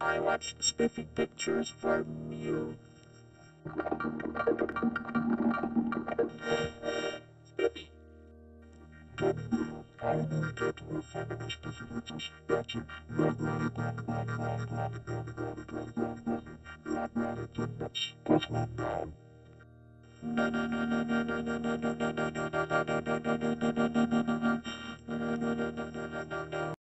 I watch Spiffy Pictures from you. Spiffy. Gummy Bear. How do we get to have fun in Spiffy Pictures? That's it. Let's go now.